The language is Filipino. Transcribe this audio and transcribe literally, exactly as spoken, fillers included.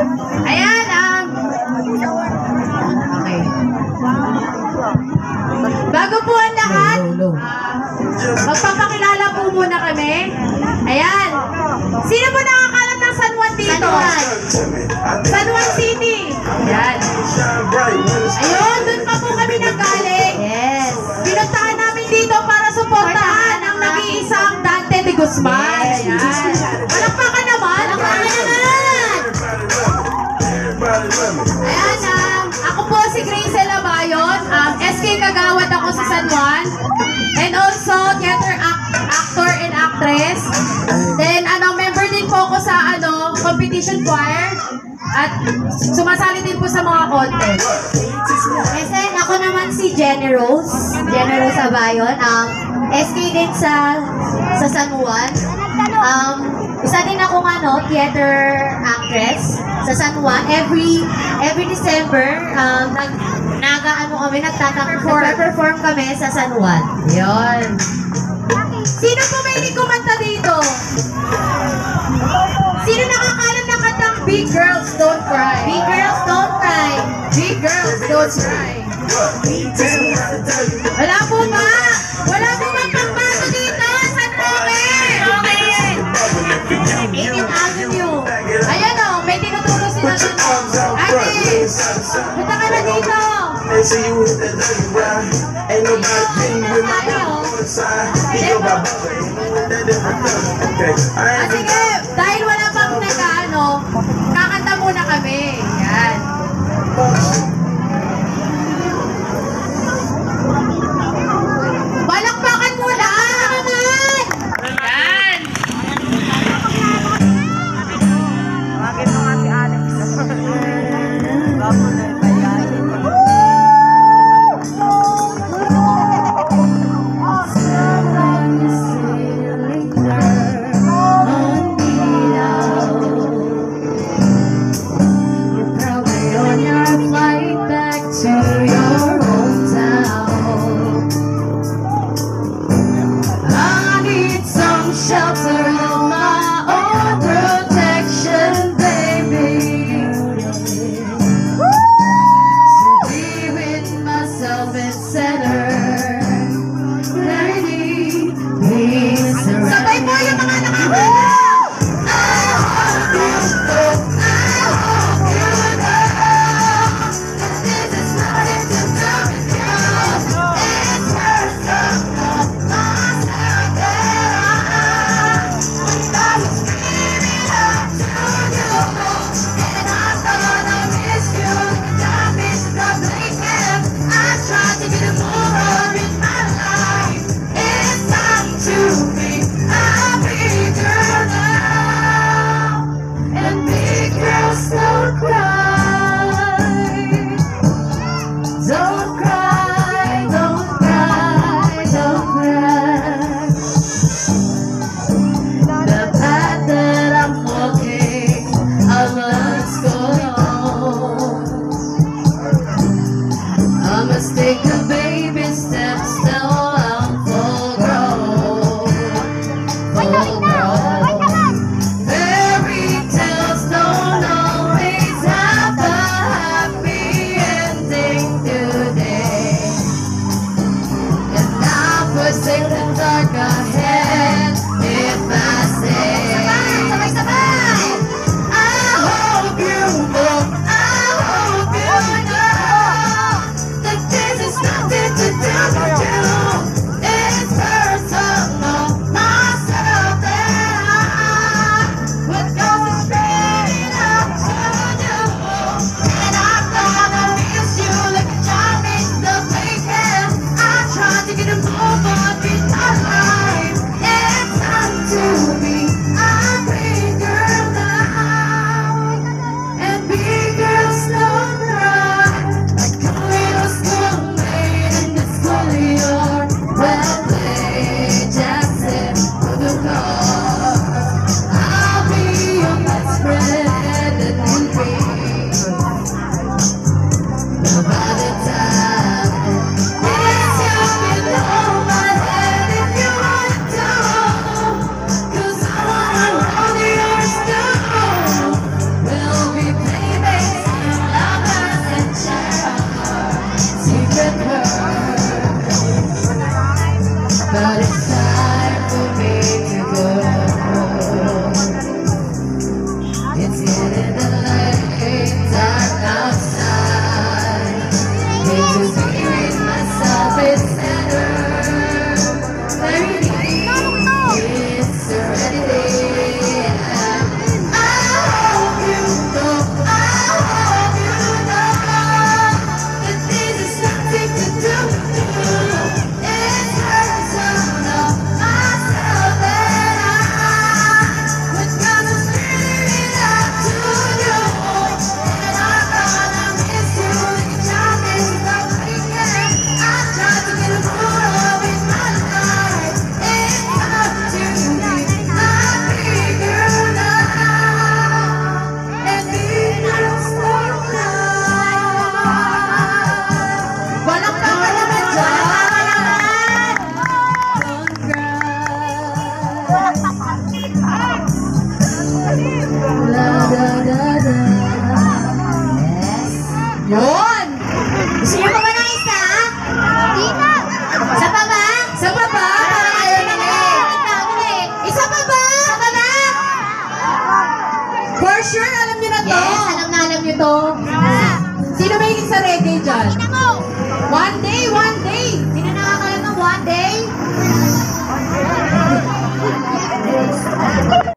Ayan, um, okay. Bago po ang lahat, uh, magpapakilala po muna kami. Ayan. Sino po nakakalat ng San Juan dito? San Juan. San Juan City. Ayan. Ayun, dun pa po kami nanggaling. Yes. Pinuntahan namin dito para suportahan ang nag-iisang Dante de Guzman. Ayan. Palakpakan naman. Palakpakan naman. Ayan, um, ako po si Abayon. Um, S K Kagawad ako sa San Juan. And also, theater act actor and actress. Then, ano, member din po ako sa, ano, competition choir. At sumasali din po sa mga contest. And then, ako naman si Jenny Rose. Jenny Rose Abayon. Um, S K din sa, sa San Juan. Um, isa din akong ano, theater actress sa San Juan. Every every December, um, nag, naga-ano kami, nagtata-perform kami sa San Juan. Yun. Sino po may kumanta dito? Sino nakakalam na kantang Big Girls Don't Cry? Big Girls Don't Cry. Big Girls Don't Cry. Wala po ba? Wala po ba pangbago dito? San Roque? Okay. eighteenth Avenue. Ayan o, may tinuturo sila dito. Ate, punta ka na dito. Ah, sige, dahil wala pang nag-ano, kakanta muna kami. Yan. Balakpakan muna! Naman! Yan! Bakit mo nga si Alex? Bago na bayahin. On dito. Sino mahilig sa reggae dyan? One day, one day. Sino nakakalam ng one day?